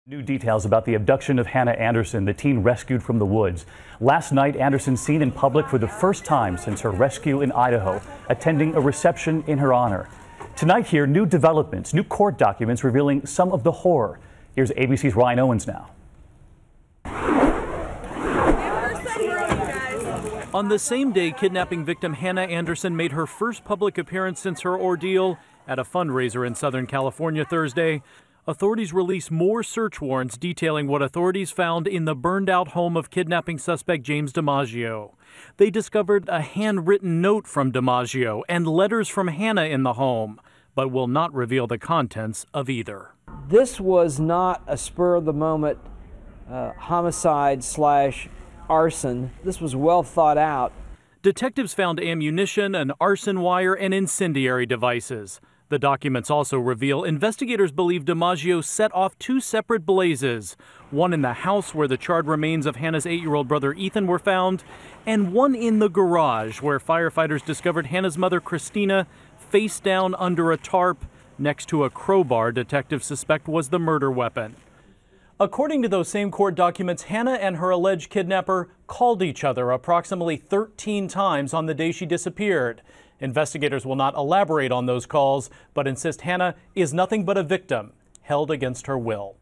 New details about the abduction of Hannah Anderson, the teen rescued from the woods. Last night, Anderson seen in public for the first time since her rescue in Idaho, attending a reception in her honor. Tonight here, new developments, new court documents revealing some of the horror. Here's ABC's Ryan Owens now. On the same day, kidnapping victim Hannah Anderson made her first public appearance since her ordeal at a fundraiser in Southern California Thursday. Authorities released more search warrants detailing what authorities found in the burned-out home of kidnapping suspect James DiMaggio. They discovered a handwritten note from DiMaggio and letters from Hannah in the home, but will not reveal the contents of either. This was not a spur-of-the-moment homicide/arson. This was well thought out. Detectives found ammunition, an arson wire, and incendiary devices. The documents also reveal investigators believe DiMaggio set off two separate blazes, one in the house where the charred remains of Hannah's 8-year-old brother Ethan were found, and one in the garage where firefighters discovered Hannah's mother Christina face down under a tarp next to a crowbar detectives suspect was the murder weapon. According to those same court documents, Hannah and her alleged kidnapper called each other approximately 13 times on the day she disappeared. Investigators will not elaborate on those calls, but insist Hannah is nothing but a victim held against her will.